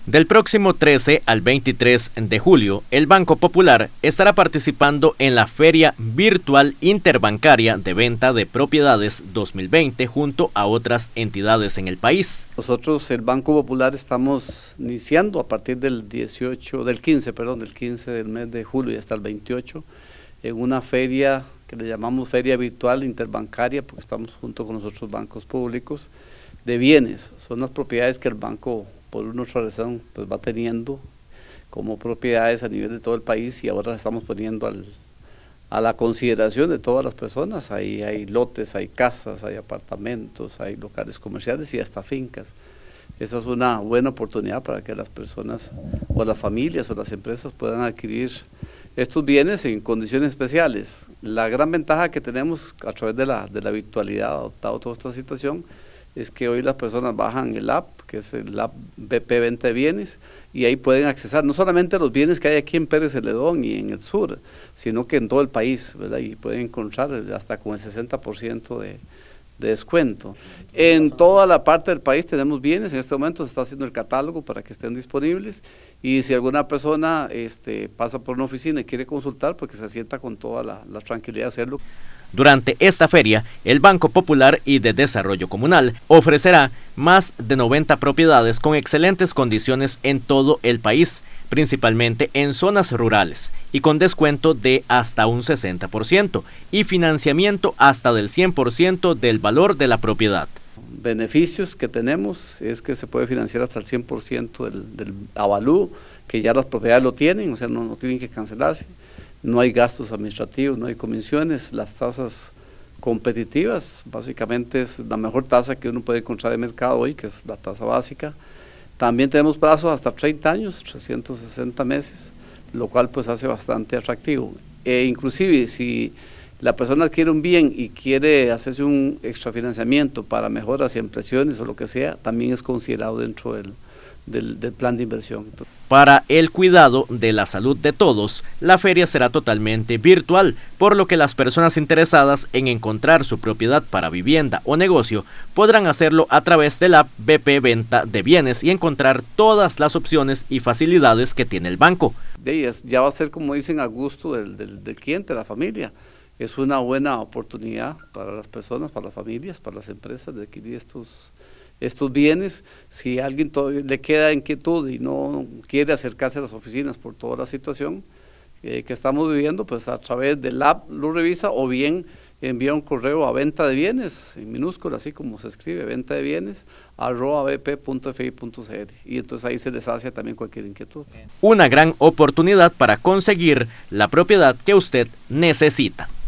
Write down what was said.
Del próximo 13 al 23 de julio, el Banco Popular estará participando en la Feria Virtual Interbancaria de Venta de Propiedades 2020 junto a otras entidades en el país. Nosotros, el Banco Popular, estamos iniciando a partir del 15 del mes de julio y hasta el 28, en una feria que le llamamos Feria Virtual Interbancaria, porque estamos junto con los otros bancos públicos, de bienes. Son las propiedades que el banco, por una otra razón, pues va teniendo como propiedades a nivel de todo el país, y ahora las estamos poniendo a la consideración de todas las personas. Ahí hay lotes, hay casas, hay apartamentos, hay locales comerciales y hasta fincas. Esa es una buena oportunidad para que las personas o las familias o las empresas puedan adquirir estos bienes en condiciones especiales. La gran ventaja que tenemos a través de la virtualidad, adoptado toda esta situación, es que hoy las personas bajan el app, que es el app BP Venta de Bienes, y ahí pueden accesar no solamente a los bienes que hay aquí en Pérez Celedón y en el sur, sino que en todo el país, ¿verdad? Y pueden encontrar hasta con el 60% de descuento. En toda la parte del país tenemos bienes. En este momento se está haciendo el catálogo para que estén disponibles, y si alguna persona pasa por una oficina y quiere consultar, pues que se sienta con toda la tranquilidad de hacerlo. Durante esta feria, el Banco Popular y de Desarrollo Comunal ofrecerá más de 90 propiedades con excelentes condiciones en todo el país, principalmente en zonas rurales, y con descuento de hasta un 60% y financiamiento hasta del 100% del valor de la propiedad. Beneficios que tenemos es que se puede financiar hasta el 100% del avalúo, que ya las propiedades lo tienen, o sea, no tienen que cancelarse. No hay gastos administrativos, no hay comisiones, las tasas competitivas, básicamente es la mejor tasa que uno puede encontrar en el mercado hoy, que es la tasa básica. También tenemos plazos hasta 30 años, 360 meses, lo cual pues hace bastante atractivo. Inclusive si la persona adquiere un bien y quiere hacerse un extrafinanciamiento para mejoras y ampliaciones o lo que sea, también es considerado dentro del plan de inversión. Para el cuidado de la salud de todos, la feria será totalmente virtual, por lo que las personas interesadas en encontrar su propiedad para vivienda o negocio podrán hacerlo a través de la app BP Venta de Bienes y encontrar todas las opciones y facilidades que tiene el banco. Ya va a ser, como dicen, a gusto del cliente, de la familia. Es una buena oportunidad para las personas, para las familias, para las empresas de adquirir estos bienes. Si a alguien todavía le queda inquietud y no quiere acercarse a las oficinas por toda la situación que estamos viviendo, pues a través del app lo revisa, o bien envía un correo a venta de bienes, en minúscula, así como se escribe, venta de bienes, @bp.fi.cr, y entonces ahí se les hace también cualquier inquietud. Una gran oportunidad para conseguir la propiedad que usted necesita.